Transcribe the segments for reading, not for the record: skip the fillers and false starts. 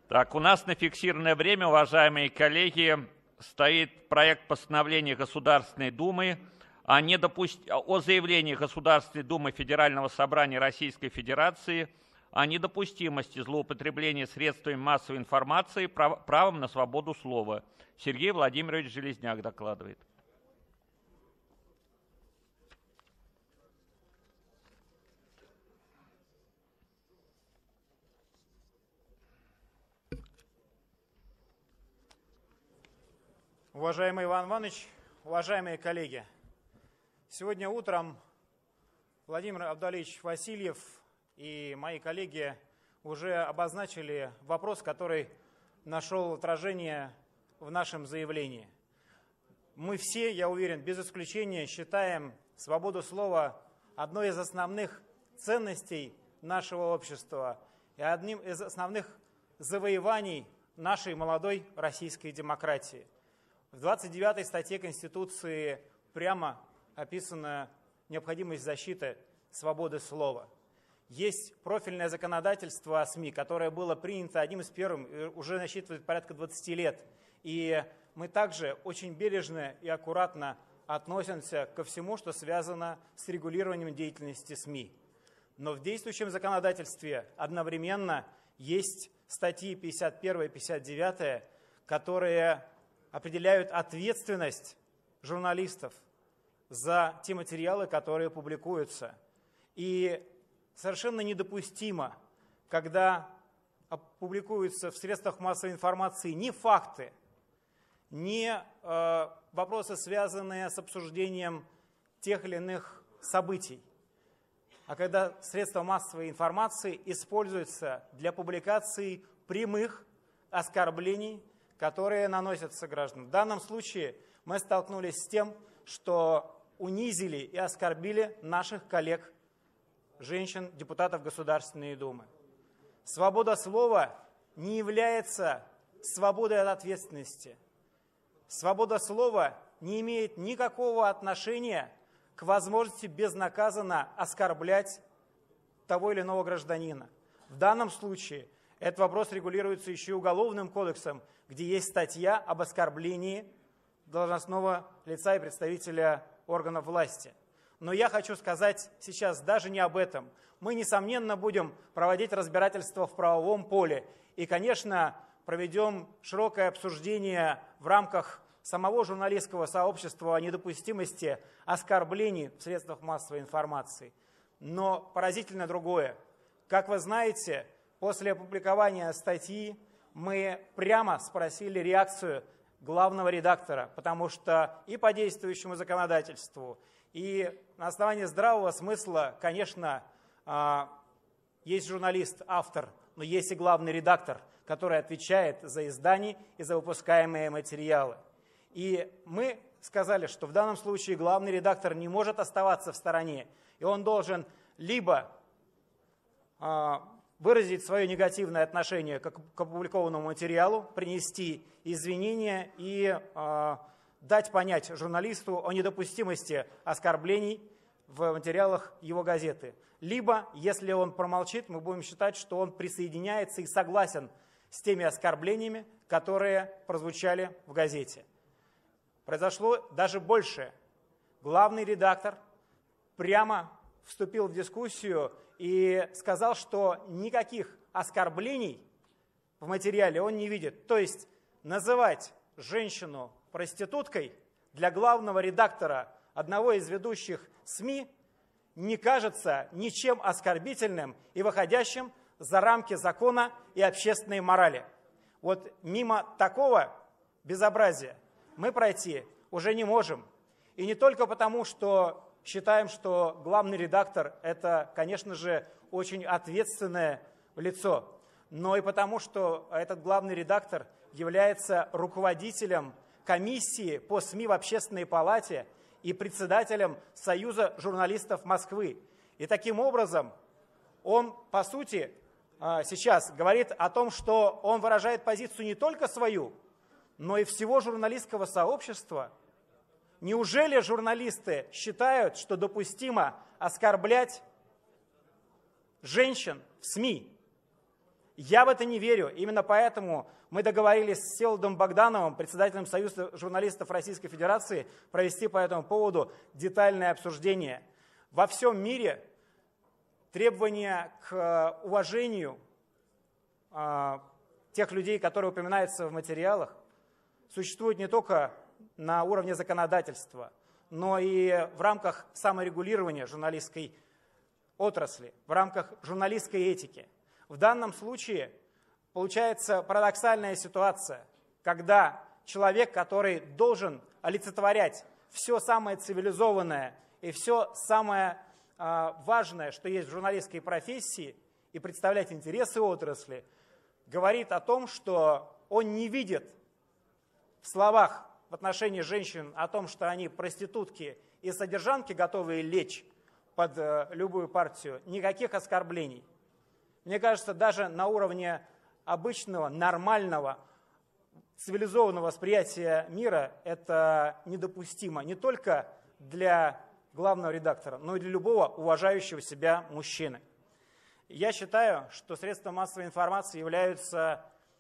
Так, у нас на фиксированное время, уважаемые коллеги, стоит проект постановления Государственной Думы о заявлении Государственной Думы Федерального собрания Российской Федерации о недопустимости злоупотребления средствами массовой информации правом на свободу слова. Сергей Владимирович Железняк докладывает. Уважаемый Иван Иванович, уважаемые коллеги, сегодня утром Владимир Абдуалиевич Васильев и мои коллеги уже обозначили вопрос, который нашел отражение в нашем заявлении. Мы все, я уверен, без исключения считаем свободу слова одной из основных ценностей нашего общества и одним из основных завоеваний нашей молодой российской демократии. В 29-й статье Конституции прямо описана необходимость защиты свободы слова. Есть профильное законодательство о СМИ, которое было принято одним из первых, уже насчитывает порядка 20 лет. И мы также очень бережно и аккуратно относимся ко всему, что связано с регулированием деятельности СМИ. Но в действующем законодательстве одновременно есть статьи 51 и 59, которые определяют ответственность журналистов за те материалы, которые публикуются. И совершенно недопустимо, когда публикуются в средствах массовой информации не факты, не вопросы, связанные с обсуждением тех или иных событий, а когда средства массовой информации используются для публикации прямых оскорблений, которые наносятся гражданам. В данном случае мы столкнулись с тем, что унизили и оскорбили наших коллег, женщин, депутатов Государственной Думы. Свобода слова не является свободой от ответственности. Свобода слова не имеет никакого отношения к возможности безнаказанно оскорблять того или иного гражданина. В данном случае этот вопрос регулируется еще и Уголовным кодексом, где есть статья об оскорблении должностного лица и представителя органов власти. Но я хочу сказать сейчас даже не об этом. Мы, несомненно, будем проводить разбирательство в правовом поле. И, конечно, проведем широкое обсуждение в рамках самого журналистского сообщества о недопустимости оскорблений в средствах массовой информации. Но поразительно другое. Как вы знаете, после опубликования статьи мы прямо спросили реакцию главного редактора, потому что и по действующему законодательству, и на основании здравого смысла, конечно, есть журналист, автор, но есть и главный редактор, который отвечает за издание и за выпускаемые материалы. И мы сказали, что в данном случае главный редактор не может оставаться в стороне, и он должен либо выразить свое негативное отношение к опубликованному материалу, принести извинения и дать понять журналисту о недопустимости оскорблений в материалах его газеты. Либо, если он промолчит, мы будем считать, что он присоединяется и согласен с теми оскорблениями, которые прозвучали в газете. Произошло даже большее. Главный редактор прямо вступил в дискуссию и сказал, что никаких оскорблений в материале он не видит. То есть называть женщину проституткой для главного редактора одного из ведущих СМИ не кажется ничем оскорбительным и выходящим за рамки закона и общественной морали. Вот мимо такого безобразия мы пройти уже не можем. И не только потому, что считаем, что главный редактор – это, конечно же, очень ответственное лицо, но и потому, что этот главный редактор является руководителем комиссии по СМИ в Общественной палате и председателем Союза журналистов Москвы. И таким образом он, по сути, сейчас говорит о том, что он выражает позицию не только свою, но и всего журналистского сообщества. Неужели журналисты считают, что допустимо оскорблять женщин в СМИ? Я в это не верю. Именно поэтому мы договорились с Всеволодом Богдановым, председателем Союза журналистов Российской Федерации, провести по этому поводу детальное обсуждение. Во всем мире требования к уважению тех людей, которые упоминаются в материалах, существуют не только на уровне законодательства, но и в рамках саморегулирования журналистской отрасли, в рамках журналистской этики. В данном случае получается парадоксальная ситуация, когда человек, который должен олицетворять все самое цивилизованное и все самое важное, что есть в журналистской профессии, и представлять интересы отрасли, говорит о том, что он не видит в словах в отношении женщин о том, что они проститутки и содержанки, готовые лечь под любую партию, никаких оскорблений. Мне кажется, даже на уровне обычного, нормального, цивилизованного восприятия мира это недопустимо не только для главного редактора, но и для любого уважающего себя мужчины. Я считаю, что средства массовой информации являются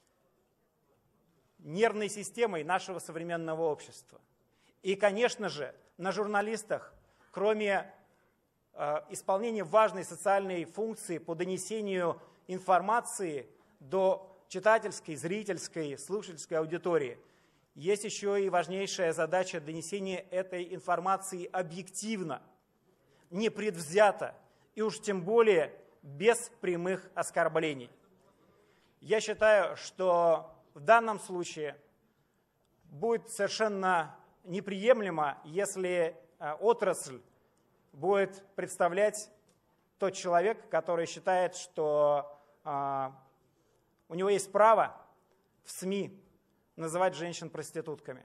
нервной системой нашего современного общества. И, конечно же, на журналистах, кроме исполнения важной социальной функции по донесению информации до читательской, зрительской, слушательской аудитории, есть еще и важнейшая задача донесения этой информации объективно, непредвзято и уж тем более без прямых оскорблений. Я считаю, что в данном случае будет совершенно неприемлемо, если отрасль будет представлять тот человек, который считает, что у него есть право в СМИ называть женщин проститутками.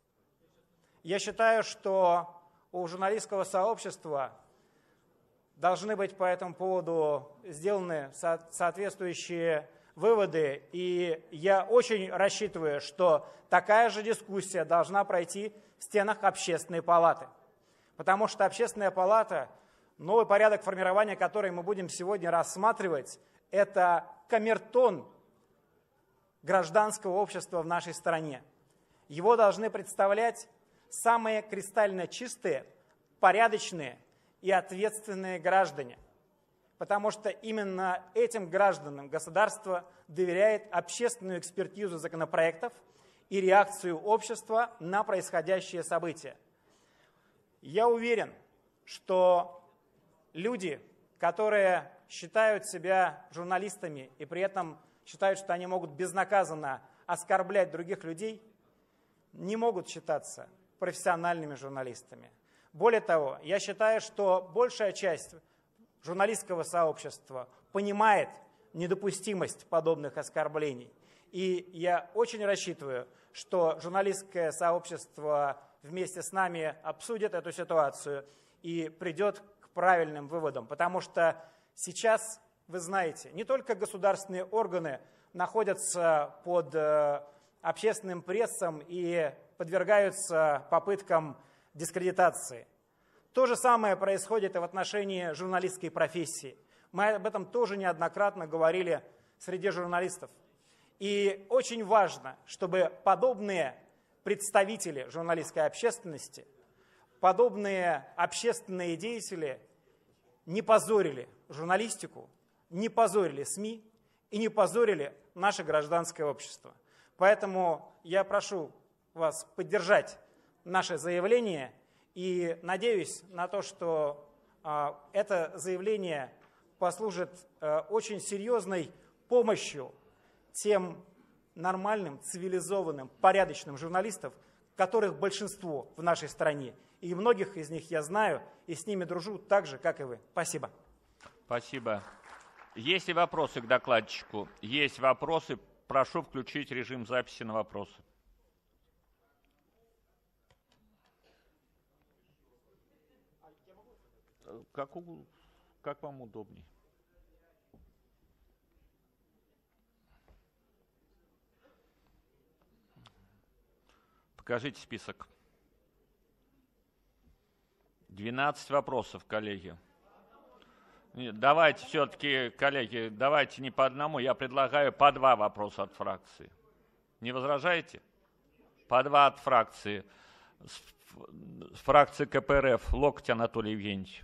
Я считаю, что у журналистского сообщества должны быть по этому поводу сделаны соответствующие выводы, и я очень рассчитываю, что такая же дискуссия должна пройти в стенах Общественной палаты. Потому что Общественная палата, новый порядок формирования, который мы будем сегодня рассматривать, это камертон гражданского общества в нашей стране. Его должны представлять самые кристально чистые, порядочные и ответственные граждане. Потому что именно этим гражданам государство доверяет общественную экспертизу законопроектов и реакцию общества на происходящие события. Я уверен, что люди, которые считают себя журналистами и при этом считают, что они могут безнаказанно оскорблять других людей, не могут считаться профессиональными журналистами. Более того, я считаю, что большая часть журналистского сообщества понимает недопустимость подобных оскорблений. И я очень рассчитываю, что журналистское сообщество вместе с нами обсудит эту ситуацию и придет к правильным выводам. Потому что сейчас, вы знаете, не только государственные органы находятся под общественным прессом и подвергаются попыткам дискредитации. То же самое происходит и в отношении журналистской профессии. Мы об этом тоже неоднократно говорили среди журналистов. И очень важно, чтобы подобные представители журналистской общественности, подобные общественные деятели не позорили журналистику, не позорили СМИ и не позорили наше гражданское общество. Поэтому я прошу вас поддержать наше заявление и надеюсь на то, что это заявление послужит очень серьезной помощью тем нормальным, цивилизованным, порядочным журналистам, которых большинство в нашей стране. И многих из них я знаю, и с ними дружу так же, как и вы. Спасибо. Спасибо. Есть ли вопросы к докладчику? Есть вопросы. Прошу включить режим записи на вопросы. Как вам удобней? Покажите список. 12 вопросов, коллеги. Давайте все-таки, коллеги, давайте не по одному. Я предлагаю по два вопроса от фракции. Не возражаете? По два от фракции. С фракции КПРФ. Локоть Анатолий Евгеньевич.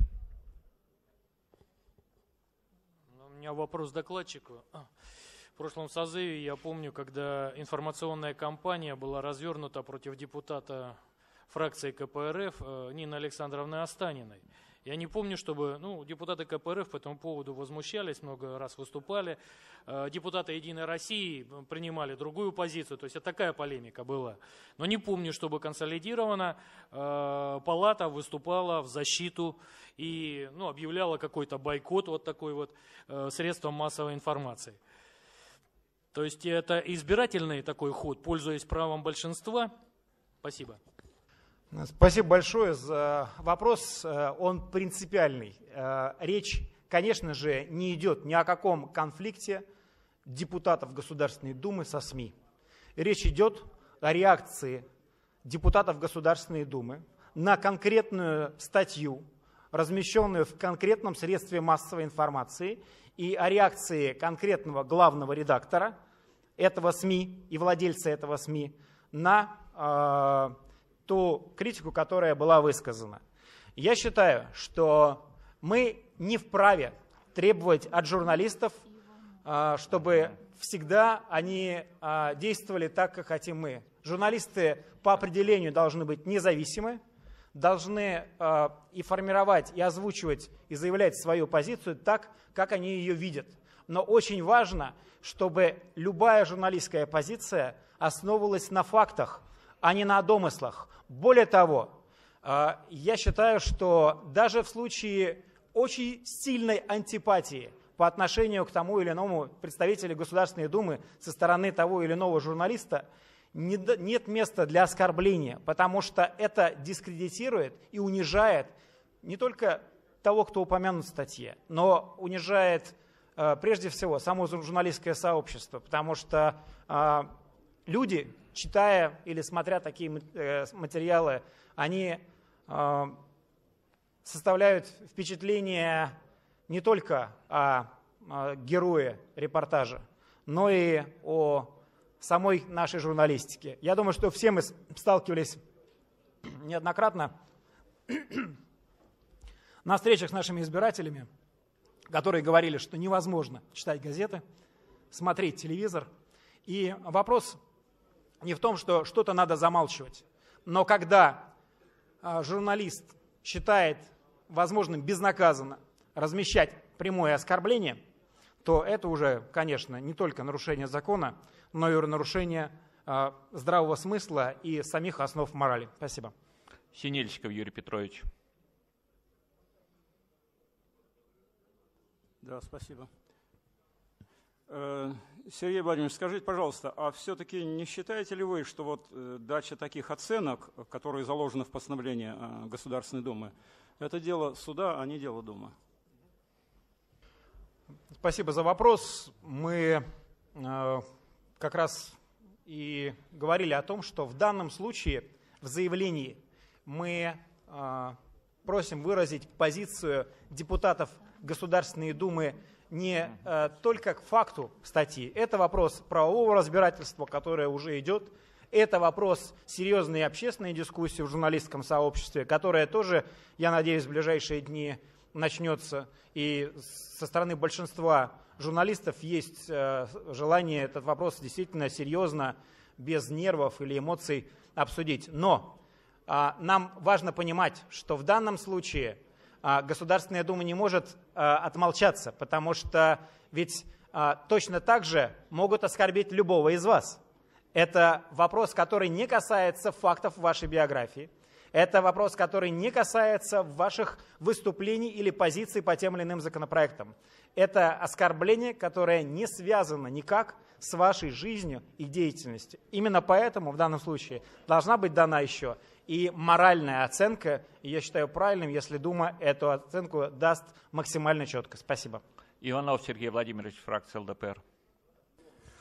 У меня вопрос докладчику. В прошлом созыве, я помню, когда информационная кампания была развернута против депутата фракции КПРФ Нины Александровны Останиной. Я не помню, чтобы депутаты КПРФ по этому поводу возмущались, много раз выступали. Депутаты «Единой России» принимали другую позицию, то есть такая полемика была. Но не помню, чтобы консолидированно палата выступала в защиту и объявляла какой-то бойкот вот такой вот средством массовой информации. То есть это избирательный такой ход, пользуясь правом большинства. Спасибо. Спасибо большое за вопрос. Он принципиальный. Речь, конечно же, не идет ни о каком конфликте депутатов Государственной Думы со СМИ. Речь идет о реакции депутатов Государственной Думы на конкретную статью, размещенную в конкретном средстве массовой информации, и о реакции конкретного главного редактора этого СМИ и владельца этого СМИ на ту критику, которая была высказана. Я считаю, что мы не вправе требовать от журналистов, чтобы всегда они действовали так, как хотим мы. Журналисты по определению должны быть независимы, должны и формировать, и озвучивать, и заявлять свою позицию так, как они ее видят. Но очень важно, чтобы любая журналистская позиция основывалась на фактах, а не на домыслах. Более того, я считаю, что даже в случае очень сильной антипатии по отношению к тому или иному представителю Государственной Думы со стороны того или иного журналиста нет места для оскорбления, потому что это дискредитирует и унижает не только того, кто упомянут в статье, но унижает прежде всего само журналистское сообщество, потому что люди, читая или смотря такие материалы, они составляют впечатление не только о герое репортажа, но и о самой нашей журналистике. Я думаю, что все мы сталкивались неоднократно на встречах с нашими избирателями, которые говорили, что невозможно читать газеты, смотреть телевизор. И вопрос не в том, что что-то надо замалчивать, но когда журналист считает возможным безнаказанно размещать прямое оскорбление, то это уже, конечно, не только нарушение закона, но и нарушение здравого смысла и самих основ морали. Спасибо. Синельщиков Юрий Петрович. Да, спасибо. Сергей Владимирович, скажите, пожалуйста, а все-таки не считаете ли вы, что вот дача таких оценок, которые заложены в постановлении Государственной Думы, это дело суда, а не дело Думы? Спасибо за вопрос. Мы как раз и говорили о том, что в данном случае в заявлении мы просим выразить позицию депутатов Государственной Думы не только к факту статьи. Это вопрос правового разбирательства, которое уже идет. Это вопрос серьезной общественной дискуссии в журналистском сообществе, которая тоже, я надеюсь, в ближайшие дни начнется. И со стороны большинства журналистов есть желание этот вопрос действительно серьезно, без нервов или эмоций обсудить. Но нам важно понимать, что в данном случае Государственная Дума не может отмолчаться, потому что ведь точно так же могут оскорбить любого из вас. Это вопрос, который не касается фактов вашей биографии. Это вопрос, который не касается ваших выступлений или позиций по тем или иным законопроектам. Это оскорбление, которое не связано никак с вашей жизнью и деятельностью. Именно поэтому в данном случае должна быть дана еще и моральная оценка. И я считаю правильным, если Дума эту оценку даст максимально четко. Спасибо. Иванов Сергей Владимирович, фракция ЛДПР.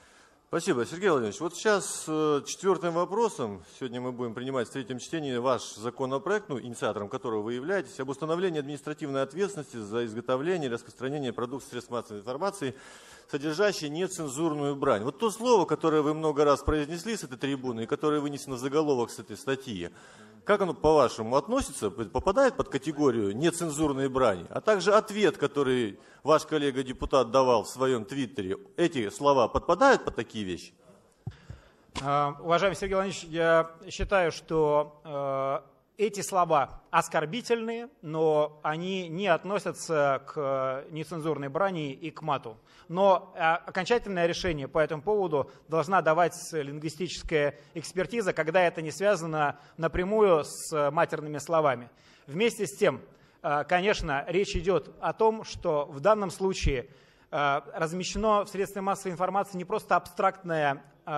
Спасибо, Сергей Владимирович. Вот сейчас четвертым вопросом, сегодня мы будем принимать в третьем чтении ваш законопроект, инициатором которого вы являетесь, об установлении административной ответственности за изготовление и распространение продуктов средств массовой информации, содержащей нецензурную брань. Вот то слово, которое вы много раз произнесли с этой трибуны и которое вынесено в заголовок с этой статьи, как оно, по-вашему, относится, попадает под категорию нецензурной брани? А также ответ, который ваш коллега-депутат давал в своем твиттере, эти слова подпадают под такие вещи? Уважаемый Сергей Владимирович, я считаю, что эти слова оскорбительные, но они не относятся к нецензурной брани и к мату. Но окончательное решение по этому поводу должна давать лингвистическая экспертиза, когда это не связано напрямую с матерными словами. Вместе с тем, конечно, речь идет о том, что в данном случае размещено в средствах массовой информации не просто абстрактное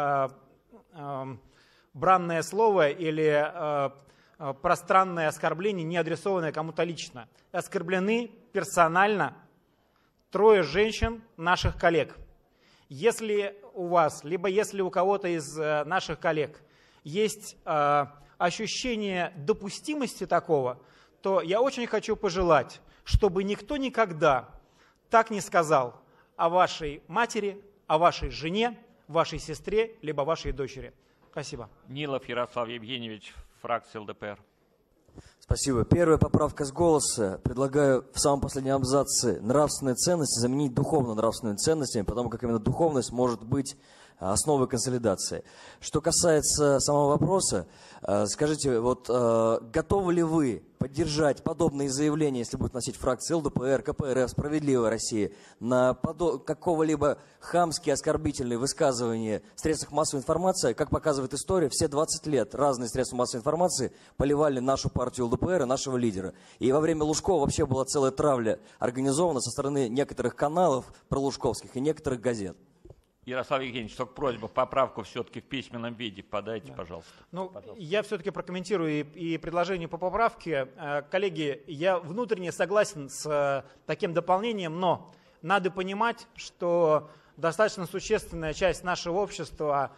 бранное слово или пространное оскорбление, не адресованное кому-то лично. Оскорблены персонально 3 женщин, наших коллег. Если у вас, либо если у кого-то из наших коллег есть ощущение допустимости такого, то я очень хочу пожелать, чтобы никто никогда так не сказал о вашей матери, о вашей жене, вашей сестре, либо вашей дочери. Спасибо. Нилов Ярослав Евгеньевич, фракция ЛДПР. Спасибо. Первая поправка с голоса. Предлагаю в самом последнем абзаце нравственные ценности заменить духовно-нравственными ценностями, потому как именно духовность может быть основой консолидации. Что касается самого вопроса, скажите, вот готовы ли вы поддержать подобные заявления, если будет носить фракции ЛДПР, КПРФ, Справедливая Россия, на какого-либо хамские, оскорбительные высказывания в средствах массовой информации? Как показывает история, все 20 лет разные средства массовой информации поливали нашу партию ЛДПР и нашего лидера. И во время Лужкова вообще была целая травля организована со стороны некоторых каналов пролужковских и некоторых газет. Ярослав Евгеньевич, только просьба, поправку все-таки в письменном виде подайте, пожалуйста. Я все-таки прокомментирую и предложение по поправке. Коллеги, я внутренне согласен с таким дополнением, но надо понимать, что достаточно существенная часть нашего общества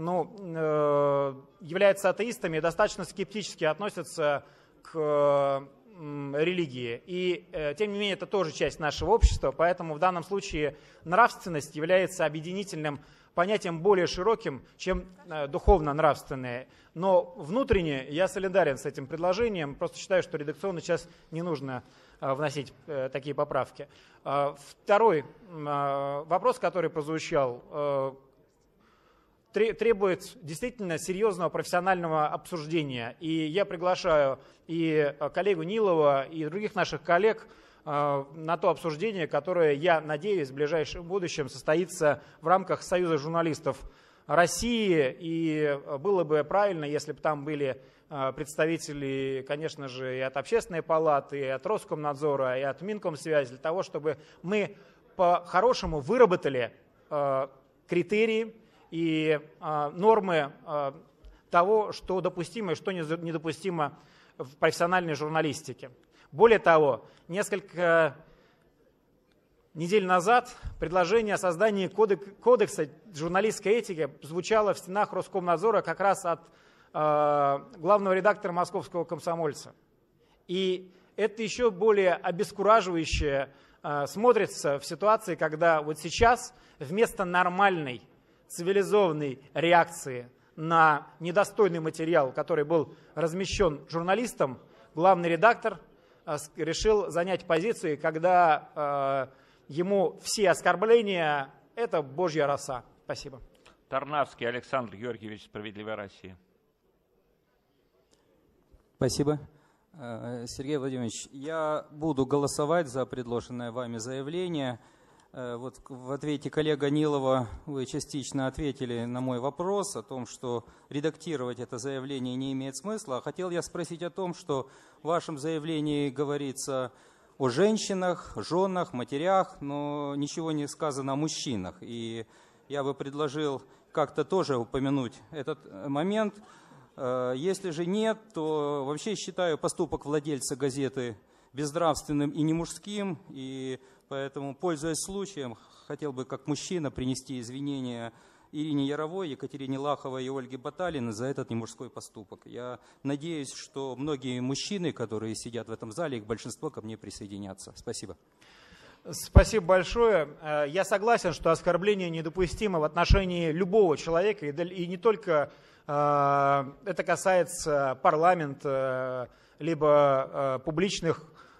является атеистами и достаточно скептически относятся к религии. И, тем не менее, это тоже часть нашего общества, поэтому в данном случае нравственность является объединительным понятием более широким, чем духовно-нравственное. Но внутренне я солидарен с этим предложением, просто считаю, что редакционно сейчас не нужно вносить такие поправки. Второй вопрос, который прозвучал, требует действительно серьезного профессионального обсуждения. И я приглашаю и коллегу Нилова, и других наших коллег на то обсуждение, которое, я надеюсь, в ближайшем будущем состоится в рамках Союза журналистов России. И было бы правильно, если бы там были представители, конечно же, и от Общественной палаты, и от Роскомнадзора, и от Минкомсвязи, для того, чтобы мы по-хорошему выработали критерии и нормы того, что допустимо и что недопустимо в профессиональной журналистике. Более того, несколько недель назад предложение о создании кодекса журналистской этики звучало в стенах Роскомнадзора как раз от главного редактора «Московского комсомольца». И это еще более обескураживающе смотрится в ситуации, когда вот сейчас вместо нормальной цивилизованной реакции на недостойный материал, который был размещен журналистом, главный редактор решил занять позицию, когда ему все оскорбления – это божья роса. Спасибо. Тарнавский Александр Георгиевич, Справедливая Россия. Спасибо. Сергей Владимирович, я буду голосовать за предложенное вами заявление. Вот в ответе коллега Нилова вы частично ответили на мой вопрос о том, что редактировать это заявление не имеет смысла. А хотел я спросить о том, что в вашем заявлении говорится о женщинах, женах, матерях, но ничего не сказано о мужчинах. И я бы предложил как-то тоже упомянуть этот момент. Если же нет, то вообще считаю поступок владельца газеты безнравственным и не мужским, и поэтому, пользуясь случаем, хотел бы как мужчина принести извинения Ирине Яровой, Екатерине Лаховой и Ольге Баталиной за этот немужской поступок. Я надеюсь, что многие мужчины, которые сидят в этом зале, их большинство ко мне присоединятся. Спасибо. Спасибо большое. Я согласен, что оскорбление недопустимо в отношении любого человека, и не только это касается парламента, либо публичных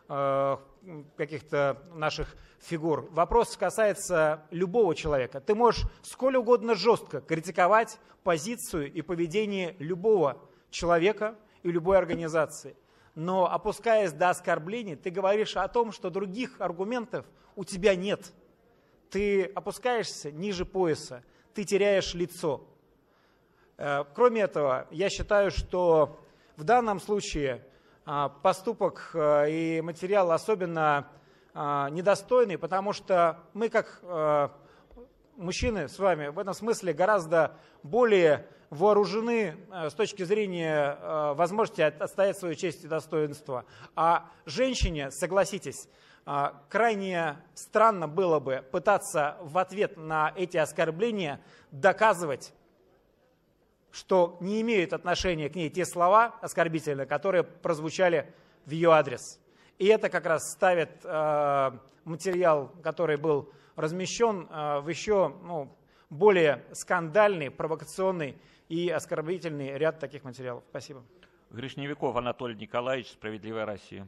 каких-то наших фигур. Вопрос касается любого человека. Ты можешь сколь угодно жестко критиковать позицию и поведение любого человека и любой организации. Но опускаясь до оскорблений, ты говоришь о том, что других аргументов у тебя нет. Ты опускаешься ниже пояса, ты теряешь лицо. Кроме этого, я считаю, что в данном случае поступок и материал особенно недостойный, потому что мы, как мужчины с вами, в этом смысле гораздо более вооружены с точки зрения возможности отстоять свою честь и достоинство. А женщине, согласитесь, крайне странно было бы пытаться в ответ на эти оскорбления доказывать, что не имеют отношения к ней те слова оскорбительные, которые прозвучали в ее адрес. И это как раз ставит материал, который был размещен, в еще более скандальный, провокационный и оскорбительный ряд таких материалов. Спасибо. Гришневиков Анатолий Николаевич, «Справедливая Россия».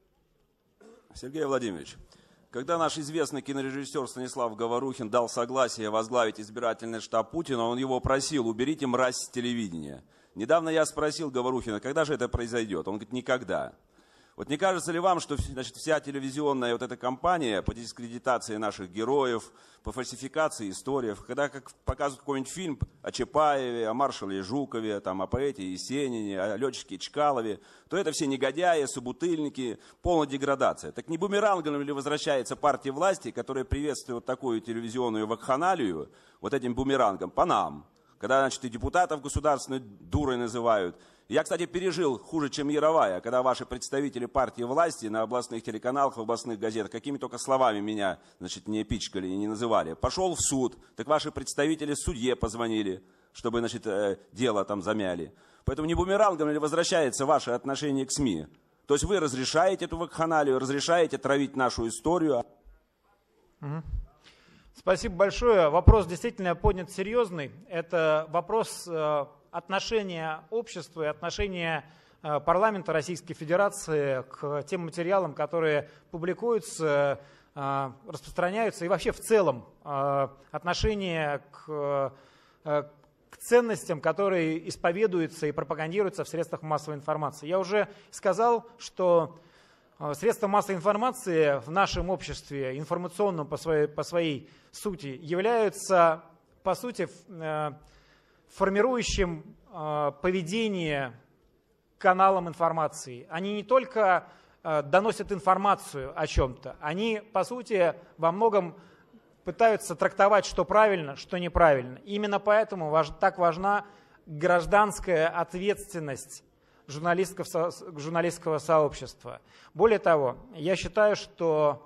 Сергей Владимирович, когда наш известный кинорежиссер Станислав Говорухин дал согласие возглавить избирательный штаб Путина, он его просил: уберите мразь с телевидения. Недавно я спросил Говорухина, когда же это произойдет? Он говорит: никогда. Вот не кажется ли вам, что, значит, вся телевизионная вот эта кампания по дискредитации наших героев, по фальсификации историй, когда как показывают какой-нибудь фильм о Чапаеве, о маршале Жукове, там, о поэте Есенине, о летчике Чкалове, то это все негодяи, собутыльники, полная деградация. Так не бумерангом ли возвращается партия власти, которая приветствует вот такую телевизионную вакханалию, вот этим бумерангом по нам? Когда, значит, и депутатов государственной дурой называют. Я, кстати, пережил хуже, чем Яровая, когда ваши представители партии власти на областных телеканалах, в областных газетах, какими только словами меня, значит, не пичкали и не называли. Пошел в суд, так ваши представители судье позвонили, чтобы, значит, дело там замяли. Поэтому не бумерангом ли возвращается ваше отношение к СМИ? То есть вы разрешаете эту вакханалию, разрешаете травить нашу историю? Спасибо большое. Вопрос действительно поднят серьезный. Это вопрос отношения общества и отношения парламента Российской Федерации к тем материалам, которые публикуются, распространяются, и вообще в целом отношение к ценностям, которые исповедуются и пропагандируются в средствах массовой информации. Я уже сказал, что средства массовой информации в нашем обществе, информационном по своей сути, являются, по сути, формирующим поведение каналом информации. Они не только доносят информацию о чем-то, они, по сути, во многом пытаются трактовать, что правильно, что неправильно. Именно поэтому так важна гражданская ответственность журналистского сообщества. Более того, я считаю, что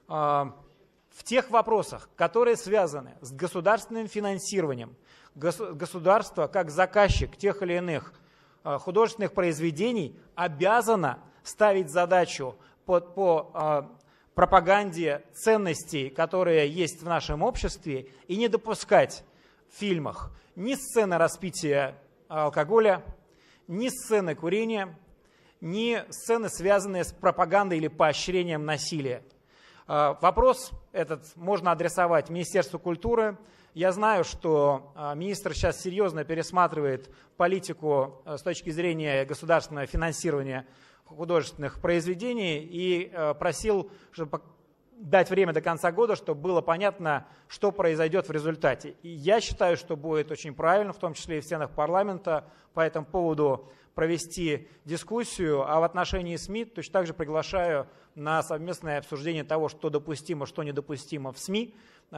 в тех вопросах, которые связаны с государственным финансированием, государство, как заказчик тех или иных художественных произведений, обязано ставить задачу по пропаганде ценностей, которые есть в нашем обществе, и не допускать в фильмах ни сцены распития алкоголя, ни сцены курения, ни сцены, связанные с пропагандой или поощрением насилия. Вопрос этот можно адресовать Министерству культуры. Я знаю, что министр сейчас серьезно пересматривает политику с точки зрения государственного финансирования художественных произведений и просил, чтобы дать время до конца года, чтобы было понятно, что произойдет в результате. И я считаю, что будет очень правильно, в том числе и в стенах парламента, по этому поводу провести дискуссию, а в отношении СМИ точно так же приглашаю на совместное обсуждение того, что допустимо, что недопустимо в СМИ,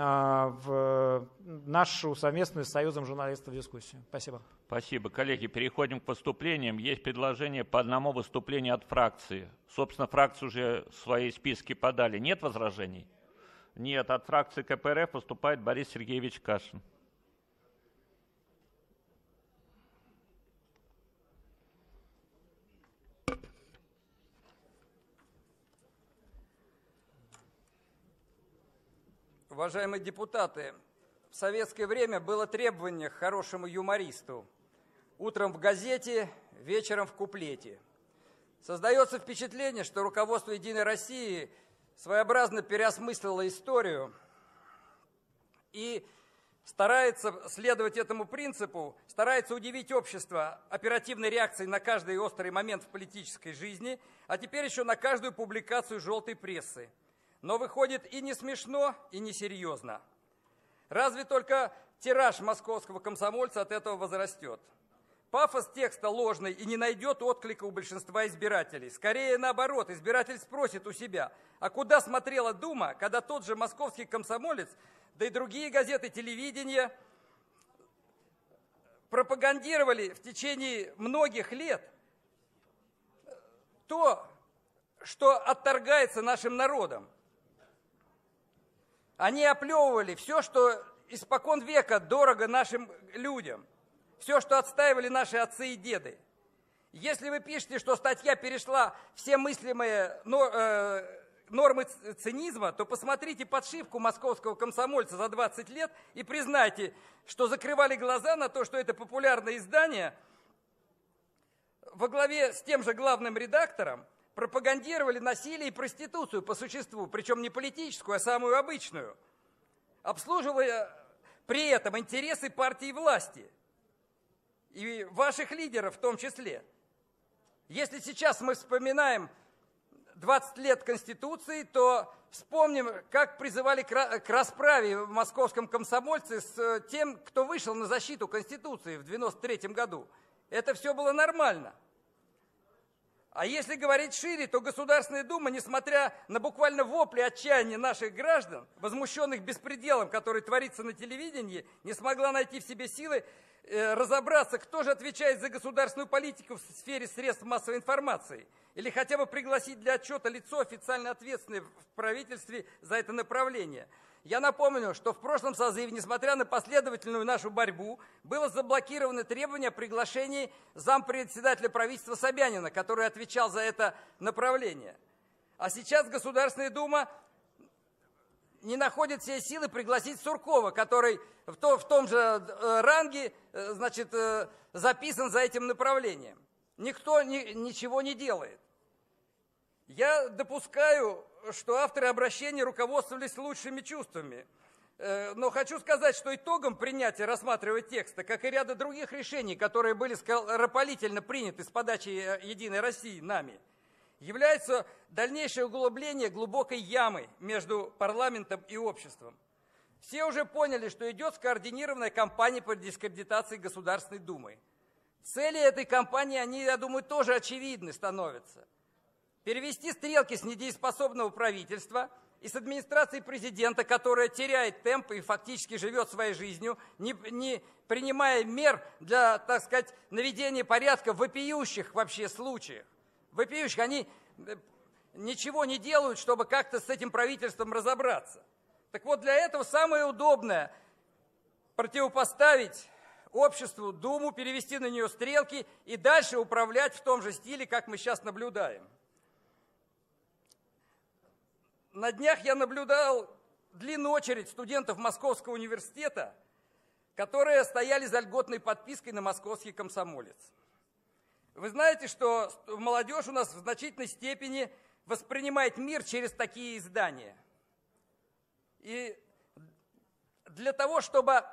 в нашу совместную с Союзом журналистов дискуссию. Спасибо. Спасибо. Коллеги, переходим к выступлениям. Есть предложение по одному выступлению от фракции. Собственно, фракции уже свои списки подали. Нет возражений? Нет. От фракции КПРФ выступает Борис Сергеевич Кашин. Уважаемые депутаты, в советское время было требование к хорошему юмористу. Утром в газете, вечером в куплете. Создается впечатление, что руководство «Единой России» своеобразно переосмыслило историю и старается следовать этому принципу, старается удивить общество оперативной реакцией на каждый острый момент в политической жизни, а теперь еще на каждую публикацию желтой прессы. Но выходит и не смешно, и не серьезно. Разве только тираж московского комсомольца от этого возрастет. Пафос текста ложный и не найдет отклика у большинства избирателей. Скорее наоборот, избиратель спросит у себя, а куда смотрела Дума, когда тот же московский комсомолец, да и другие газеты, телевидения пропагандировали в течение многих лет то, что отторгается нашим народом. Они оплевывали все, что испокон века дорого нашим людям. Все, что отстаивали наши отцы и деды. Если вы пишете, что статья перешла все мыслимые нормы цинизма, то посмотрите подшивку московского комсомольца за 20 лет и признайте, что закрывали глаза на то, что это популярное издание во главе с тем же главным редактором пропагандировали насилие и проституцию по существу, причем не политическую, а самую обычную, обслуживая при этом интересы партии власти. И ваших лидеров в том числе. Если сейчас мы вспоминаем 20 лет Конституции, то вспомним, как призывали к расправе в московском комсомольце с тем, кто вышел на защиту Конституции в 1993 году. Это все было нормально. А если говорить шире, то Государственная Дума, несмотря на буквально вопли отчаяния наших граждан, возмущенных беспределом, который творится на телевидении, не смогла найти в себе силы разобраться, кто же отвечает за государственную политику в сфере средств массовой информации, или хотя бы пригласить для отчета лицо, официально ответственное в правительстве за это направление. Я напомню, что в прошлом созыве, несмотря на последовательную нашу борьбу, было заблокировано требование о приглашении зампредседателя правительства Собянина, который отвечал за это направление. А сейчас Государственная Дума не находит все силы пригласить Суркова, который в том же ранге, значит, записан за этим направлением. Никто ничего не делает. Я допускаю, что авторы обращения руководствовались лучшими чувствами. Но хочу сказать, что итогом принятия рассматривать текста, как и ряда других решений, которые были скоропалительно приняты с подачи «Единой России» нами, является дальнейшее углубление глубокой ямы между парламентом и обществом. Все уже поняли, что идет скоординированная кампания по дискредитации Государственной Думы. Цели этой кампании, они, я думаю, тоже очевидны становятся. Перевести стрелки с недееспособного правительства и с администрации президента, которая теряет темп и фактически живет своей жизнью, не принимая мер для, так сказать, наведения порядка в вопиющих вообще случаях. Вопиющих, они ничего не делают, чтобы как-то с этим правительством разобраться. Так вот, для этого самое удобное противопоставить обществу Думу, перевести на нее стрелки и дальше управлять в том же стиле, как мы сейчас наблюдаем. На днях я наблюдал длинную очередь студентов Московского университета, которые стояли за льготной подпиской на московский комсомолец. Вы знаете, что молодежь у нас в значительной степени воспринимает мир через такие издания. И для того, чтобы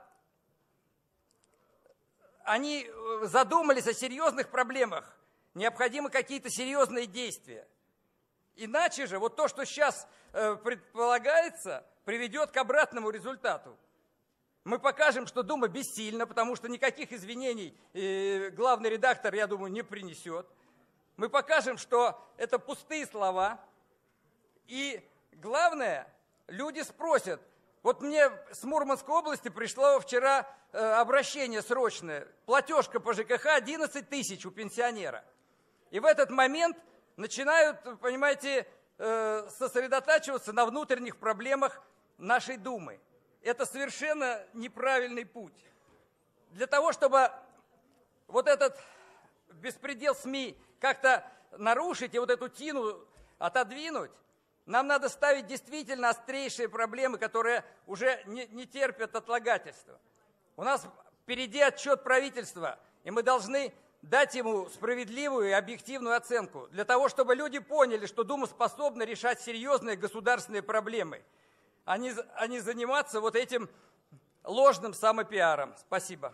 они задумались о серьезных проблемах, необходимы какие-то серьезные действия. Иначе же вот то, что сейчас предполагается, приведет к обратному результату. Мы покажем, что Дума бессильна, потому что никаких извинений главный редактор, я думаю, не принесет. Мы покажем, что это пустые слова. И главное, люди спросят. Вот мне с Мурманской области пришло вчера обращение срочное. Платежка по ЖКХ 11 тысяч у пенсионера. И в этот момент начинают, понимаете, сосредотачиваться на внутренних проблемах нашей Думы. Это совершенно неправильный путь. Для того, чтобы вот этот беспредел СМИ как-то нарушить и вот эту тину отодвинуть, Нам надо ставить действительно острейшие проблемы, которые уже не терпят отлагательства. У нас впереди отчет правительства, и мы должны дать ему справедливую и объективную оценку, для того, чтобы люди поняли, что Дума способна решать серьезные государственные проблемы, а не заниматься вот этим ложным самопиаром. Спасибо.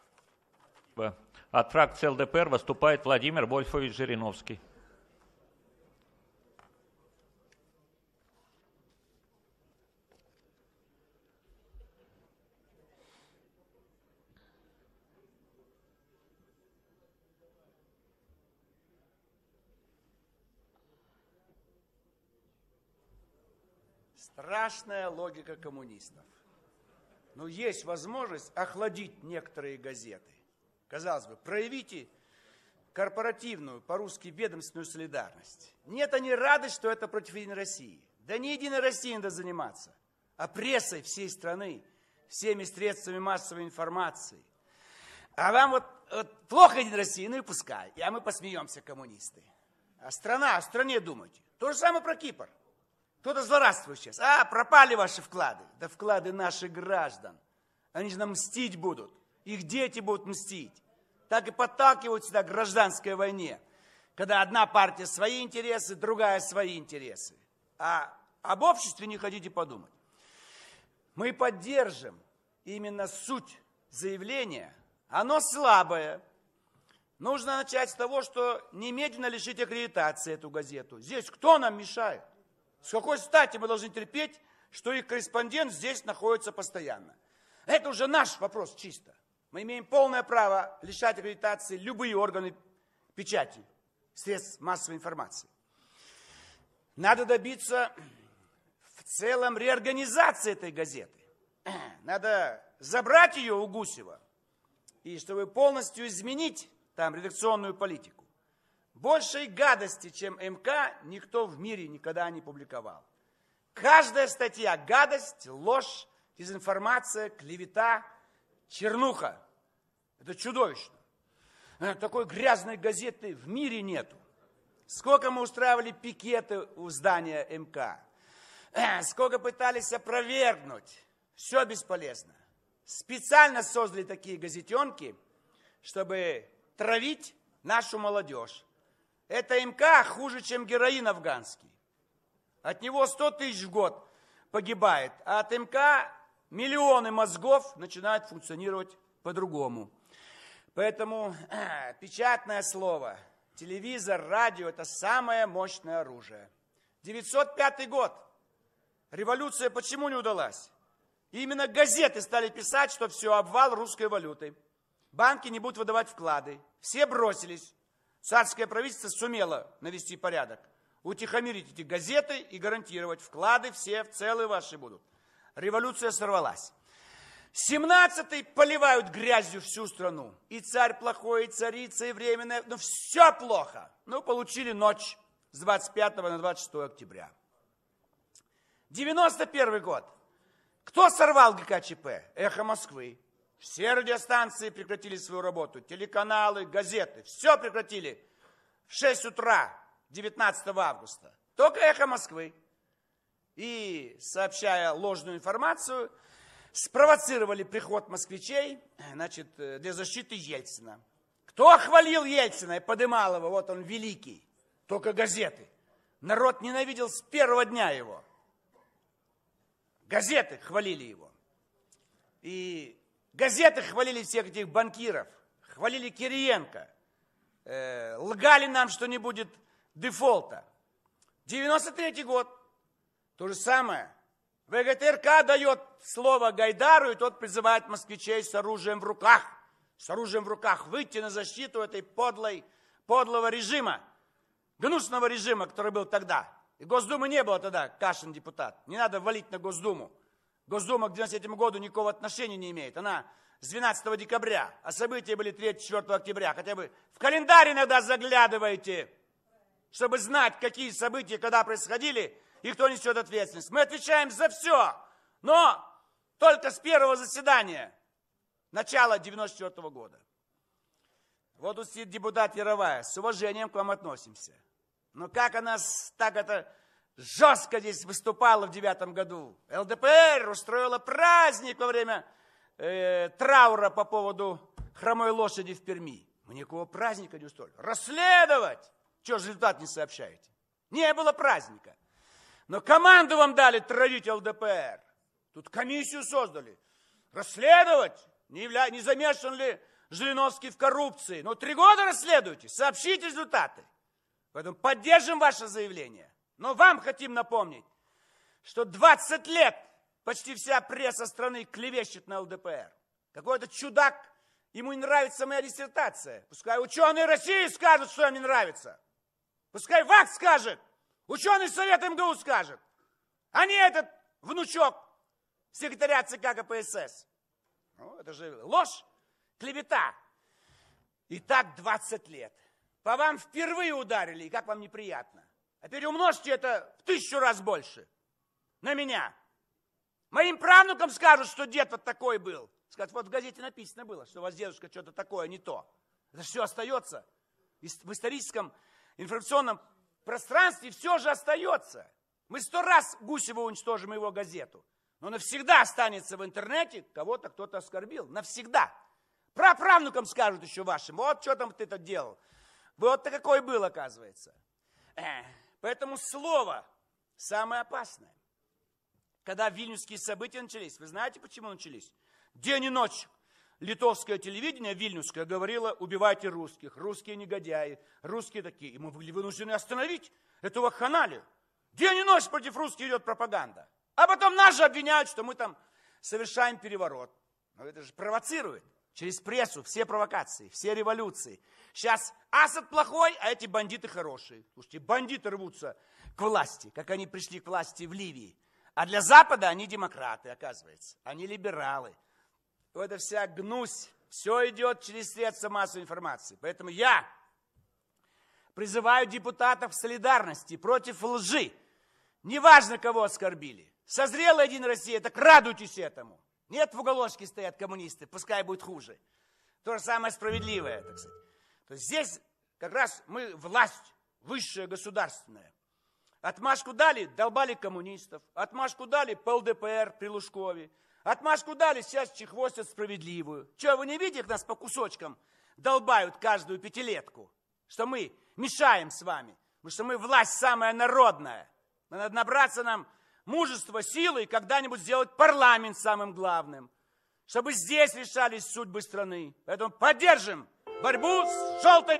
От фракции ЛДПР выступает Владимир Вольфович Жириновский. Страшная логика коммунистов. Но есть возможность охладить некоторые газеты. Казалось бы, проявите корпоративную, по-русски ведомственную солидарность. Нет, они рады, что это против Единой России. Да не Единой России надо заниматься, а прессой всей страны, всеми средствами массовой информации. А вам вот плохо Единой России, ну и пускай. А мы посмеемся, коммунисты. А страна, о стране думайте. То же самое про Кипр. Кто-то злорадствует сейчас. Пропали ваши вклады. Да вклады наших граждан. Они же нам мстить будут. Их дети будут мстить. Так и подталкивают сюда к гражданской войне. Когда одна партия свои интересы, другая свои интересы. А об обществе не хотите подумать. Мы поддержим именно суть заявления. Оно слабое. Нужно начать с того, что немедленно лишить аккредитации эту газету. Здесь кто нам мешает? С какой стати мы должны терпеть, что их корреспондент здесь находится постоянно? Это уже наш вопрос чисто. Мы имеем полное право лишать аккредитации любые органы печати, средств массовой информации. Надо добиться в целом реорганизации этой газеты. Надо забрать ее у Гусева, и чтобы полностью изменить там редакционную политику. Большей гадости, чем МК, никто в мире никогда не публиковал. Каждая статья – гадость, ложь, дезинформация, клевета, чернуха. Это чудовищно. Такой грязной газеты в мире нету. Сколько мы устраивали пикеты у здания МК. Сколько пытались опровергнуть. Все бесполезно. Специально создали такие газетенки, чтобы травить нашу молодежь. Это МК хуже, чем героин афганский. От него 100 тысяч в год погибает, а от МК миллионы мозгов начинают функционировать по-другому. Поэтому печатное слово, телевизор, радио – это самое мощное оружие. 905 год. Революция почему не удалась? Именно газеты стали писать, что все, обвал русской валюты. Банки не будут выдавать вклады. Все бросились. Царское правительство сумело навести порядок. Утихомирить эти газеты и гарантировать, вклады все целые ваши будут. Революция сорвалась. 17-й поливают грязью всю страну. И царь плохой, и царица, и временная. Ну, все плохо. Ну, получили ночь с 25 на 26 октября. 91 год. Кто сорвал ГКЧП? Эхо Москвы. Все радиостанции прекратили свою работу. Телеканалы, газеты. Все прекратили. В 6 утра 19 августа. Только Эхо Москвы. И, сообщая ложную информацию, спровоцировали приход москвичей, значит, для защиты Ельцина. Кто хвалил Ельцина и подымал его? Вот он великий. Только газеты. Народ ненавидел с первого дня его. Газеты хвалили его. И газеты хвалили всех этих банкиров. Хвалили Кириенко. Лгали нам, что не будет дефолта. 93 год. То же самое. ВГТРК дает слово Гайдару, и тот призывает москвичей с оружием в руках. С оружием в руках выйти на защиту этой подлого режима. Гнусного режима, который был тогда. И Госдумы не было тогда, Кашин депутат. Не надо валить на Госдуму. Госдума к 93 году никакого отношения не имеет. Она с 12 декабря, а события были 3-4 октября. Хотя бы в календарь иногда заглядывайте, чтобы знать, какие события, когда происходили, и кто несет ответственность. Мы отвечаем за все, но только с первого заседания, начала 94 года. Вот тут сидит депутат Яровая, с уважением к вам относимся. Но как она так это жестко здесь выступала в 2009 году. ЛДПР устроила праздник во время траура по поводу хромой лошади в Перми. Мы никакого праздника не устроили. Расследовать! Чего же результат не сообщаете? Не было праздника. Но команду вам дали травить ЛДПР. Тут комиссию создали. Расследовать, не замешан ли Жириновский в коррупции. Но 3 года расследуйте, сообщите результаты. Поэтому поддержим ваше заявление. Но вам хотим напомнить, что 20 лет почти вся пресса страны клевещет на ЛДПР. Какой-то чудак, ему не нравится моя диссертация. Пускай ученые России скажут, что им не нравится. Пускай ВАК скажет, ученый совет МГУ скажет. А не этот внучок секретаря ЦК КПСС. Ну, это же ложь, клевета. И так 20 лет. По вам впервые ударили, и как вам неприятно. А теперь умножьте это в 1000 раз больше. На меня. Моим правнукам скажут, что дед вот такой был. Скажут, вот в газете написано было, что у вас дедушка что-то такое, не то. Это все остается. В историческом информационном пространстве все же остается. Мы 100 раз Гусеву уничтожим его газету. Но навсегда останется в интернете, кого-то кто-то оскорбил. Навсегда. Праправнукам скажут еще вашим, вот что там ты-то делал. Вот ты какой был, оказывается. Поэтому слово самое опасное. Когда вильнюсские события начались, вы знаете, почему начались? День и ночь литовское телевидение, вильнюсское, говорило, убивайте русских, русские негодяи, русские такие. И мы были вынуждены остановить эту вакханалию. День и ночь против русских идет пропаганда. А потом нас же обвиняют, что мы там совершаем переворот. Но это же провоцирует. Через прессу все провокации, все революции. Сейчас Асад плохой, а эти бандиты хорошие. Слушайте, бандиты рвутся к власти, как они пришли к власти в Ливии. А для Запада они демократы, оказывается. Они либералы. Вот это вся гнусь. Все идет через средства массовой информации. Поэтому я призываю депутатов солидарности против лжи. Неважно, кого оскорбили. Созрела Единая Россия, так радуйтесь этому. Нет, в уголочке стоят коммунисты, пускай будет хуже. То же самое справедливое, так сказать. То есть здесь как раз мы власть высшая государственная. Отмашку дали, долбали коммунистов. Отмашку дали по ЛДПР при Лужкове. Отмашку дали, сейчас чехвостят справедливую. Что, вы не видите, как нас по кусочкам долбают каждую пятилетку? Что мы мешаем с вами. Потому что мы власть самая народная. Надо набраться нам мужества, силы и когда-нибудь сделать парламент самым главным. Чтобы здесь решались судьбы страны. Поэтому поддержим борьбу с желтой...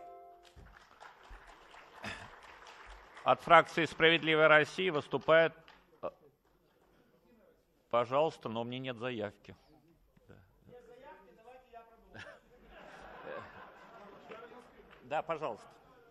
От фракции «Справедливая Россия» выступает... Пожалуйста, но у меня нет заявки. Нет заявки, давайте я продолжу. Да, пожалуйста.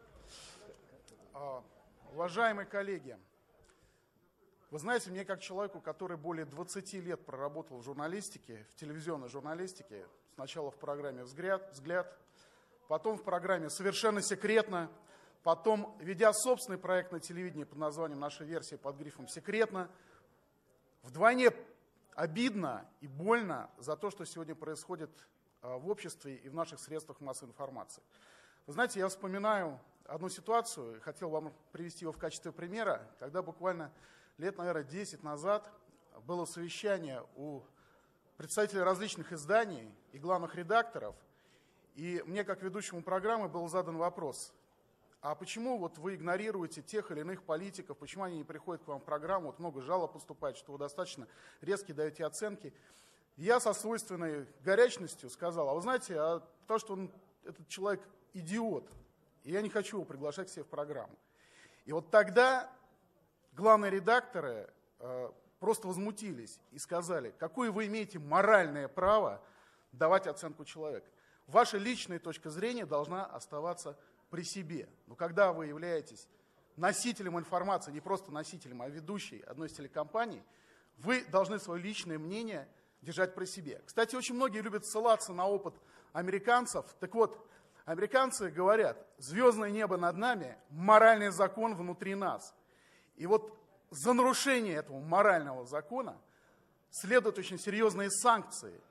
Уважаемые коллеги, вы знаете, мне как человеку, который более 20 лет проработал в журналистике, в телевизионной журналистике, сначала в программе «Взгляд», потом в программе «Совершенно секретно», потом, ведя собственный проект на телевидении под названием «Наша версия» под грифом «Секретно», вдвойне обидно и больно за то, что сегодня происходит в обществе и в наших средствах массовой информации. Вы знаете, я вспоминаю одну ситуацию, хотел вам привести ее в качестве примера, когда буквально лет, наверное, 10 назад было совещание у представителей различных изданий и главных редакторов, и мне, как ведущему программы, был задан вопрос: а почему вот вы игнорируете тех или иных политиков, почему они не приходят к вам в программу, вот много жалоб поступает, что вы достаточно резко даете оценки. Я со свойственной горячностью сказал: а вы знаете, потому что этот человек идиот, и я не хочу его приглашать к себе в программу. И вот тогда главные редакторы просто возмутились и сказали: какое вы имеете моральное право давать оценку человеку? Ваша личная точка зрения должна оставаться при себе. Но когда вы являетесь носителем информации, не просто носителем, а ведущей одной из телекомпаний, вы должны свое личное мнение держать при себе. Кстати, очень многие любят ссылаться на опыт американцев. Так вот, американцы говорят: звездное небо над нами, моральный закон внутри нас. И вот за нарушение этого морального закона следуют очень серьезные санкции.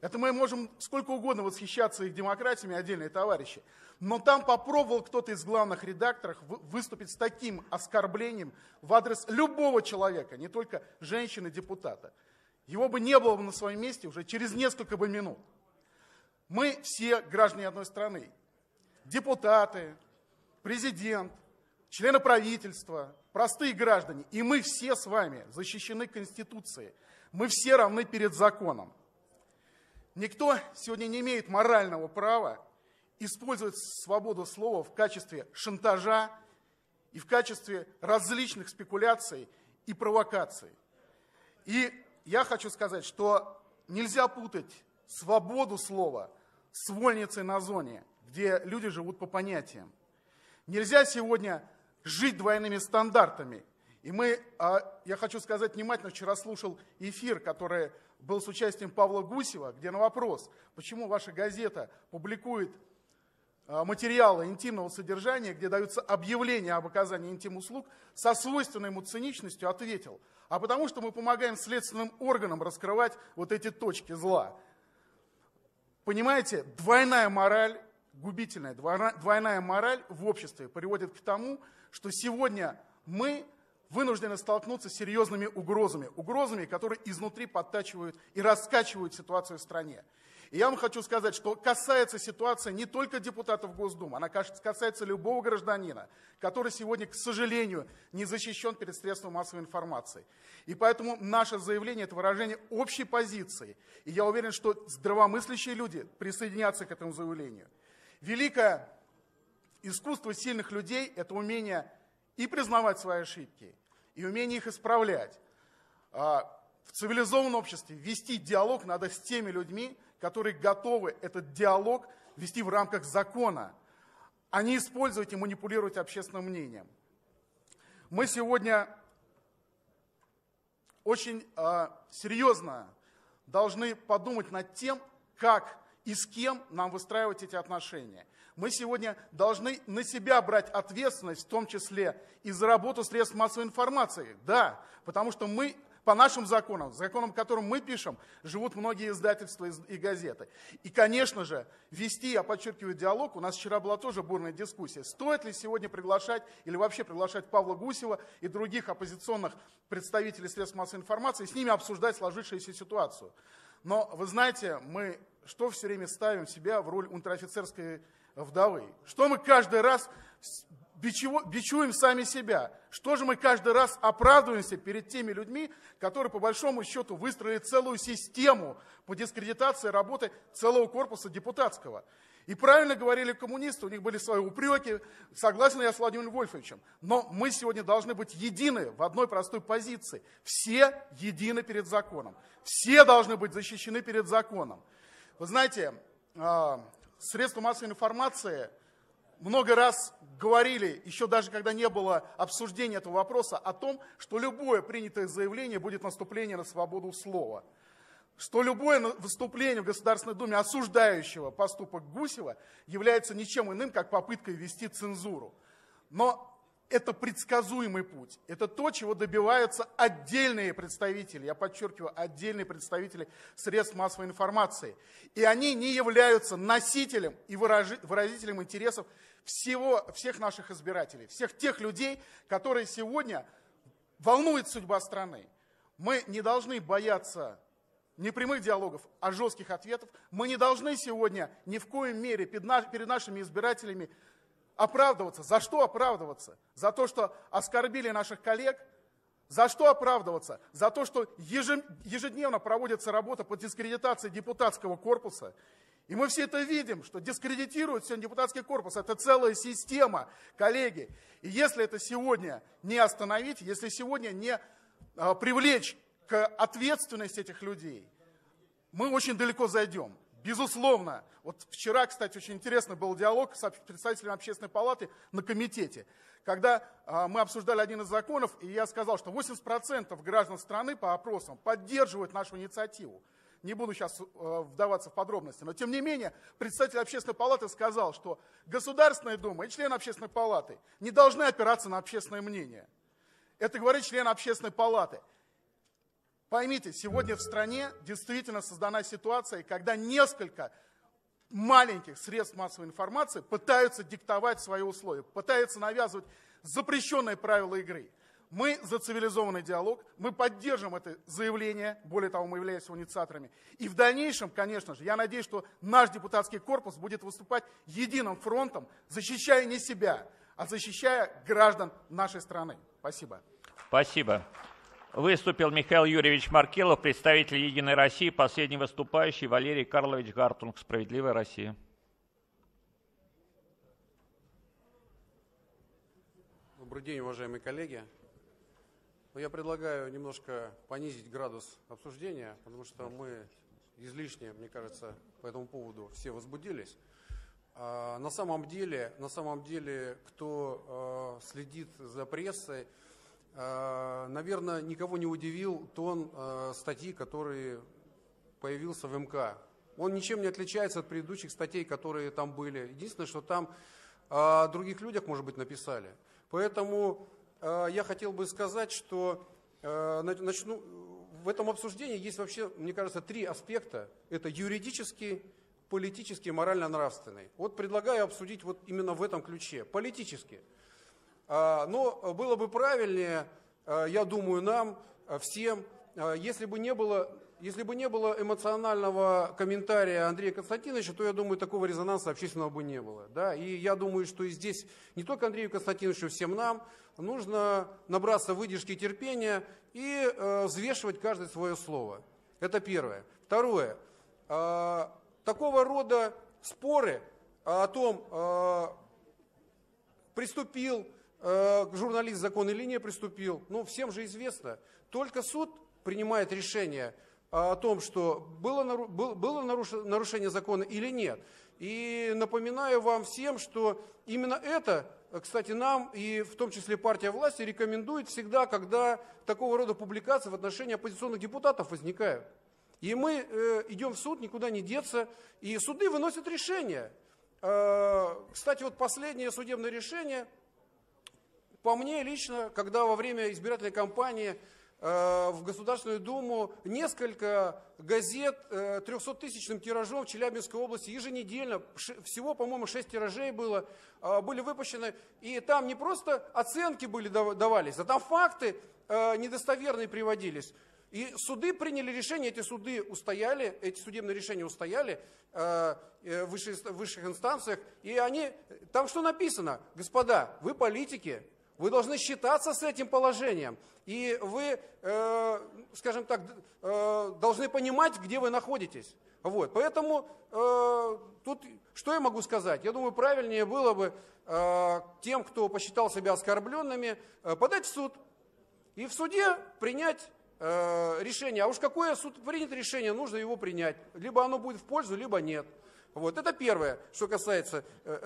Это мы можем сколько угодно восхищаться их демократиями, отдельные товарищи. Но там попробовал кто-то из главных редакторов выступить с таким оскорблением в адрес любого человека, не только женщины-депутата. Его бы не было на своем месте уже через несколько бы минут. Мы все граждане одной страны. Депутаты, президент, члены правительства, простые граждане. И мы все с вами защищены Конституцией. Мы все равны перед законом. Никто сегодня не имеет морального права использовать свободу слова в качестве шантажа и в качестве различных спекуляций и провокаций. И я хочу сказать, что нельзя путать свободу слова с вольницей на зоне, где люди живут по понятиям. Нельзя сегодня жить двойными стандартами. И я хочу сказать, внимательно вчера слушал эфир, который был с участием Павла Гусева, где на вопрос, почему ваша газета публикует материалы интимного содержания, где даются объявления об оказании интим-услуг, со свойственной ему циничностью ответил: а потому что мы помогаем следственным органам раскрывать вот эти точки зла. Понимаете, двойная мораль, губительная двойная мораль в обществе приводит к тому, что сегодня мы вынуждены столкнуться с серьезными угрозами, которые изнутри подтачивают и раскачивают ситуацию в стране. И я вам хочу сказать, что касается ситуация не только депутатов Госдумы, она касается любого гражданина, который сегодня, к сожалению, не защищен перед средством массовой информации. И поэтому наше заявление – это выражение общей позиции. И я уверен, что здравомыслящие люди присоединятся к этому заявлению. Великое искусство сильных людей – это умение и признавать свои ошибки, и умение их исправлять. В цивилизованном обществе вести диалог надо с теми людьми, которые готовы этот диалог вести в рамках закона, а не использовать и манипулировать общественным мнением. Мы сегодня очень серьезно должны подумать над тем, как и с кем нам выстраивать эти отношения. Мы сегодня должны на себя брать ответственность, в том числе и за работу средств массовой информации. Да, потому что мы по нашим законам, законам, которым мы пишем, живут многие издательства и газеты. И, конечно же, вести, я подчеркиваю, диалог. У нас вчера была тоже бурная дискуссия. Стоит ли сегодня приглашать или вообще приглашать Павла Гусева и других оппозиционных представителей средств массовой информации, с ними обсуждать сложившуюся ситуацию. Но, вы знаете, мы что все время ставим себя в роль унтер-офицерской вдовы? Что мы каждый раз бичуем сами себя? Что же мы каждый раз оправдываемся перед теми людьми, которые по большому счету выстроили целую систему по дискредитации работы целого корпуса депутатского? И правильно говорили коммунисты, у них были свои упреки, согласен я с Владимиром Вольфовичем. Но мы сегодня должны быть едины в одной простой позиции. Все едины перед законом. Все должны быть защищены перед законом. Вы знаете, средства массовой информации много раз говорили, еще даже когда не было обсуждения этого вопроса, о том, что любое принятое заявление будет наступлением на свободу слова. Что любое выступление в Государственной Думе, осуждающего поступок Гусева, является ничем иным, как попыткой ввести цензуру. Но это предсказуемый путь. Это то, чего добиваются отдельные представители, я подчеркиваю, отдельные представители средств массовой информации. И они не являются носителем и выразителем интересов всех наших избирателей, всех тех людей, которые сегодня волнует судьба страны. Мы не должны бояться не прямых диалогов, а жестких ответов. Мы не должны сегодня ни в коем мере перед нашими избирателями оправдываться. За что оправдываться? За то, что оскорбили наших коллег? За что оправдываться? За то, что ежедневно проводится работа по дискредитации депутатского корпуса. И мы все это видим, что дискредитируют сегодня депутатский корпус. Это целая система, коллеги. И если это сегодня не остановить, если сегодня не привлечь к ответственности этих людей, мы очень далеко зайдем. Безусловно. Вот вчера, кстати, очень интересный был диалог с представителем Общественной палаты на комитете, когда мы обсуждали один из законов, и я сказал, что 80% граждан страны по опросам поддерживают нашу инициативу. Не буду сейчас вдаваться в подробности, но тем не менее представитель Общественной палаты сказал, что Государственная Дума и члены Общественной палаты не должны опираться на общественное мнение. Это говорит член Общественной палаты. Поймите, сегодня в стране действительно создана ситуация, когда несколько маленьких средств массовой информации пытаются диктовать свои условия, пытаются навязывать запрещенные правила игры. Мы за цивилизованный диалог, мы поддержим это заявление, более того, мы являемся его инициаторами. И в дальнейшем, конечно же, я надеюсь, что наш депутатский корпус будет выступать единым фронтом, защищая не себя, а защищая граждан нашей страны. Спасибо. Спасибо. Выступил Михаил Юрьевич Маркелов, представитель «Единой России», последний выступающий Валерий Карлович Гартунг, «Справедливая Россия». Добрый день, уважаемые коллеги. Я предлагаю немножко понизить градус обсуждения, потому что мы излишне, мне кажется, по этому поводу все возбудились. На самом деле, кто следит за прессой, наверное, никого не удивил тон статьи, который появился в МК. Он ничем не отличается от предыдущих статей, которые там были. Единственное, что там о других людях, может быть, написали. Поэтому я хотел бы сказать, что в этом обсуждении есть вообще, мне кажется, три аспекта. Это юридический, политический и морально-нравственный. Вот предлагаю обсудить вот именно в этом ключе. Политически. Но было бы правильнее, я думаю, нам всем, если бы не было эмоционального комментария Андрея Константиновича, то, я думаю, такого резонанса общественного бы не было. Да? И я думаю, что и здесь не только Андрею Константиновичу, всем нам нужно набраться выдержки и терпения и взвешивать каждое свое слово. Это первое. Второе. Такого рода споры о том, приступил журналист закон или не приступил, ну, всем же известно. Только суд принимает решение о том, что было нарушение закона или нет. И напоминаю вам всем, что именно это, кстати, нам и в том числе партия власти рекомендует всегда, когда такого рода публикации в отношении оппозиционных депутатов возникают. И мы идем в суд, никуда не деться, и суды выносят решения. Кстати, вот последнее судебное решение, по мне лично, когда во время избирательной кампании в Государственную Думу несколько газет 300-тысячным тиражом в Челябинской области еженедельно, всего, по-моему, 6 тиражей было, были выпущены, и там не просто оценки давались, а там факты недостоверные приводились. И суды приняли решение, эти суды устояли, эти судебные решения устояли в высших инстанциях, и они, там что написано? Господа, вы политики, вы должны считаться с этим положением, и вы, скажем так, должны понимать, где вы находитесь. Вот. Поэтому тут что я могу сказать? Я думаю, правильнее было бы тем, кто посчитал себя оскорбленными, подать в суд и в суде принять решение. А уж какое суд принят решение, нужно его принять. Либо оно будет в пользу, либо нет. Вот. Это первое, что касается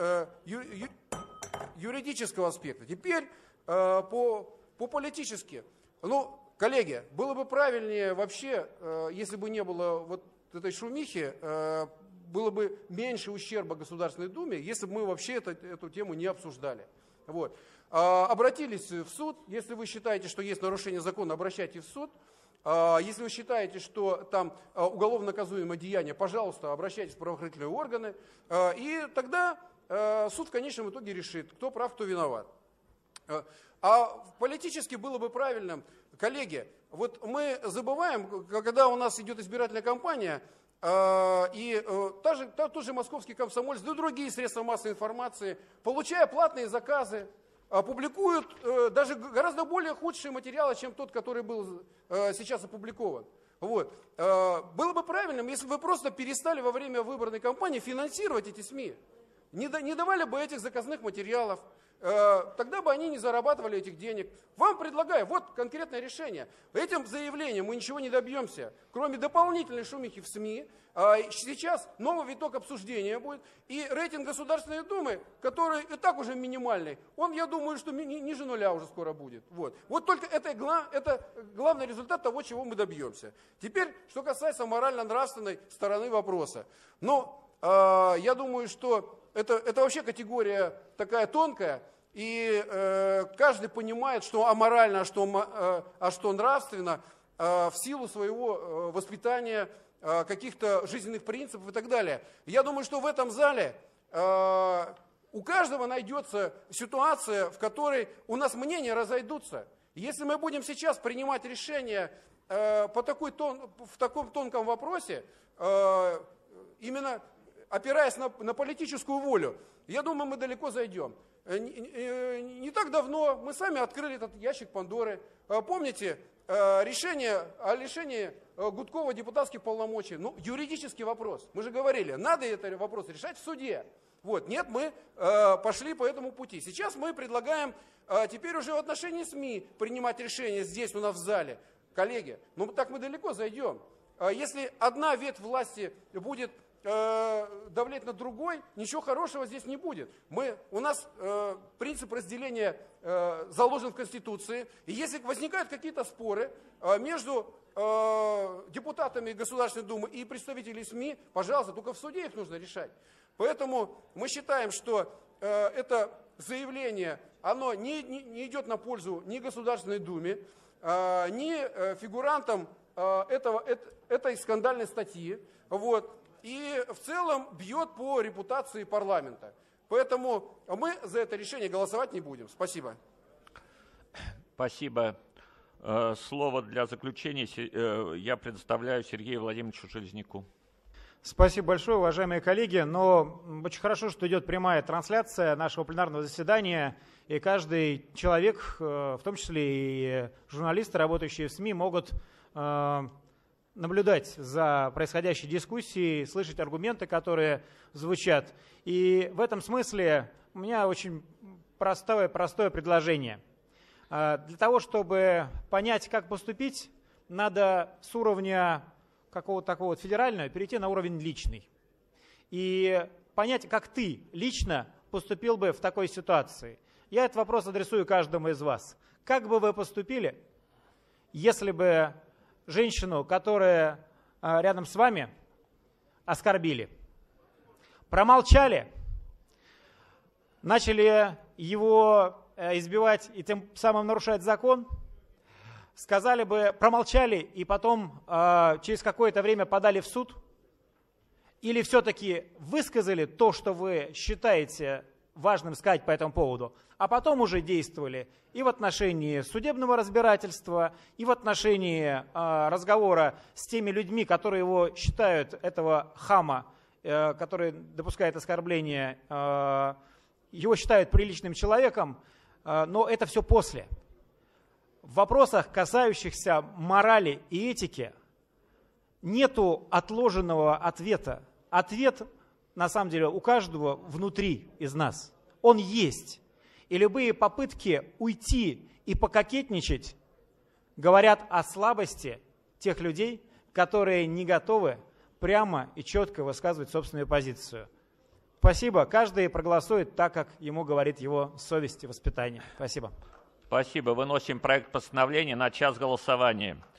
юридического аспекта. Теперь по-политически. Ну, коллеги, было бы правильнее вообще, если бы не было вот этой шумихи, было бы меньше ущерба Государственной Думе, если бы мы вообще эту тему не обсуждали. Вот. Обратились в суд. Если вы считаете, что есть нарушение закона, обращайтесь в суд. Если вы считаете, что там уголовно наказуемое деяние, пожалуйста, обращайтесь в правоохранительные органы. И тогда суд в конечном итоге решит, кто прав, кто виноват. А политически было бы правильным, коллеги, вот мы забываем, когда у нас идет избирательная кампания, и тот же московский комсомолец, да и другие средства массовой информации, получая платные заказы, публикуют даже гораздо более худшие материалы, чем тот, который был сейчас опубликован. Вот. Было бы правильным, если бы вы просто перестали во время выборной кампании финансировать эти СМИ. Не давали бы этих заказных материалов, тогда бы они не зарабатывали этих денег. Вам предлагаю, вот конкретное решение. Этим заявлением мы ничего не добьемся, кроме дополнительной шумихи в СМИ. Сейчас новый виток обсуждения будет, и рейтинг Государственной Думы, который и так уже минимальный, он, я думаю, что ниже нуля уже скоро будет. Вот только это главный результат того, чего мы добьемся. Теперь, что касается морально-нравственной стороны вопроса. Но я думаю, что это вообще категория такая тонкая, и каждый понимает, что аморально, а что нравственно. в силу своего воспитания, каких-то жизненных принципов и так далее. Я думаю, что в этом зале у каждого найдется ситуация, в которой у нас мнения разойдутся. Если мы будем сейчас принимать решения в таком тонком вопросе, именно опираясь на политическую волю, я думаю, мы далеко зайдем. Не так давно мы сами открыли этот ящик Пандоры. Помните решение о лишении Гудкова депутатских полномочий? Ну, юридический вопрос. Мы же говорили, надо этот вопрос решать в суде. Вот. Нет, мы пошли по этому пути. Сейчас мы предлагаем теперь уже в отношении СМИ принимать решения здесь у нас в зале. Коллеги, ну так мы далеко зайдем. Если одна ветвь власти будет давлеть на другой, ничего хорошего здесь не будет. У нас принцип разделения заложен в Конституции. И если возникают какие-то споры между депутатами Государственной Думы и представителями СМИ, пожалуйста, только в суде их нужно решать. Поэтому мы считаем, что это заявление, оно не идет на пользу ни Государственной Думе, ни фигурантам этой скандальной статьи. Вот. И в целом бьет по репутации парламента. Поэтому мы за это решение голосовать не будем. Спасибо. Спасибо. Слово для заключения я предоставляю Сергею Владимировичу Железняку. Спасибо большое, уважаемые коллеги. Но очень хорошо, что идет прямая трансляция нашего пленарного заседания, и каждый человек, в том числе и журналисты, работающие в СМИ, могут наблюдать за происходящей дискуссией, слышать аргументы, которые звучат. И в этом смысле у меня очень простое предложение. Для того, чтобы понять, как поступить, надо с уровня какого-то такого федерального перейти на уровень личный. И понять, как ты лично поступил бы в такой ситуации. Я этот вопрос адресую каждому из вас. Как бы вы поступили, если бы женщину, которая рядом с вами, оскорбили, промолчали, начали его избивать и тем самым нарушать закон, сказали бы, промолчали и потом через какое-то время подали в суд, или все-таки высказали то, что вы считаете важным сказать по этому поводу, а потом уже действовали и в отношении судебного разбирательства, и в отношении разговора с теми людьми, которые его считают, этого хама, который допускает оскорбление, его считают приличным человеком, но это все после. В вопросах, касающихся морали и этики, нету отложенного ответа. Ответ, на самом деле, у каждого внутри из нас. Он есть. И любые попытки уйти и пококетничать говорят о слабости тех людей, которые не готовы прямо и четко высказывать собственную позицию. Спасибо. Каждый проголосует так, как ему говорит его совесть и воспитание. Спасибо. Спасибо. Выносим проект постановления на час голосования.